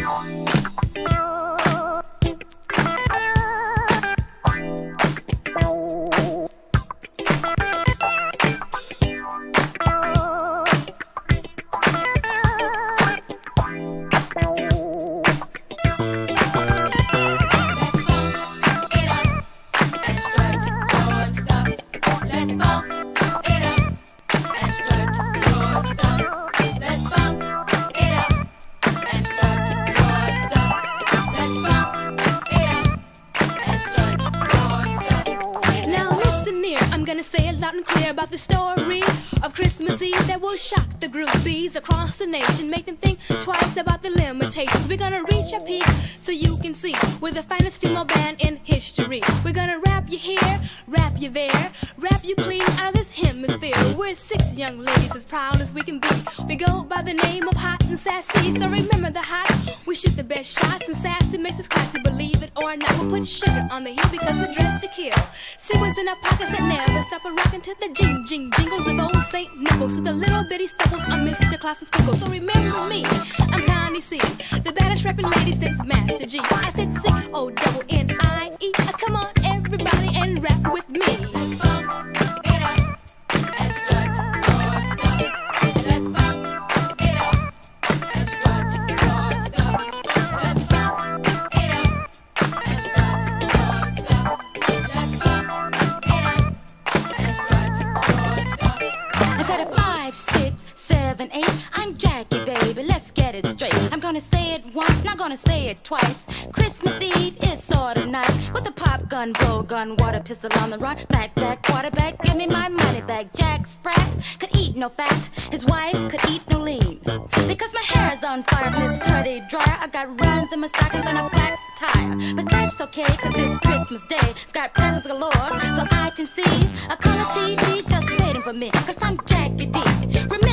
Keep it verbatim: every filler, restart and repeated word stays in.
Say it loud and clear about the story of Christmas Eve that will shock the groupies across the nation, make them think twice about the limitations. We're gonna reach a peak so you can see we're the finest female band in history. We're gonna rap you here, rap you there, rap you clean out of this hemisphere. We're six young ladies as proud as we can be. We go by the name of Hot and Sassy, so remember the hot. We shoot the best shots and sassy makes us classy. Believe it or not, we'll put sugar on the heel because we're dressed to kill. Sequins in our pockets that never stop a rockin' to the jing jing jingles of old Saint Nichols, to the little bitty stubbles of Mister Claus and Sprinkles. So remember me, I'm Connie C, the baddest rapping lady since Master G. I said C O double N I E. Uh, come on everybody and rap with me. Let's funk it up and stretch your stuff. Let's funk it up and stretch your stuff. Let's funk it up and stretch your stuff. Let's funk it up and stretch your stuff. I said a five, six, seven, eight. I'm Jackie, baby. Let's get it straight. I'm gonna say it once, not gonna say it twice. Christmas Eve is sort of nice with a pop gun, blow gun, water pistol on the run. Back, back, quarterback, give me my money back. Jack Sprat could eat no fat. His wife could eat no lean. Because my hair is on fire from this cruddy dryer. I got runs in my stockings and a flat tire. But that's okay, cause it's Christmas Day. I've got presents galore, so I can see a color T V just waiting for me. Cause I'm Jackie D. Remember